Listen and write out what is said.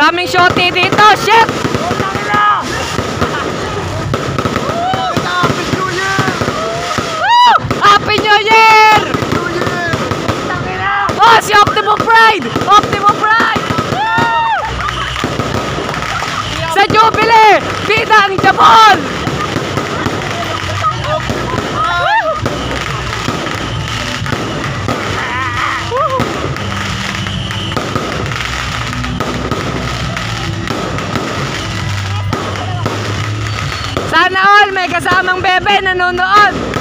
daming shorty dito. Shit! Happy New Year! Oh, si Optimo Pride! Optimo Pride! Sa Jubilee! Bida ang Jabon! Sana all may kasamang bebe nanonood!